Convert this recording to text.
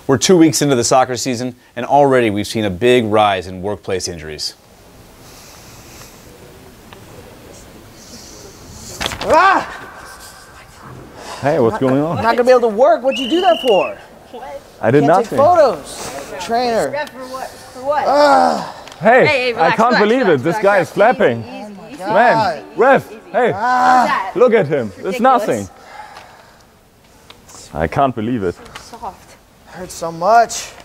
We're 2 weeks into the soccer season, and already we've seen a big rise in workplace injuries. Ah! Hey, what's going on? I'm not gonna be able to work. What'd you do that for? What? I did Can't nothing. take photos. Trainer. Ref, for what? For what? Hey, relax, I can't relax, believe relax, it. This relax, guy relax. is flapping. Easy, easy, Man, ref, hey, that? look at him. It's ridiculous. nothing. I can't believe it. Soft. Hurts so much.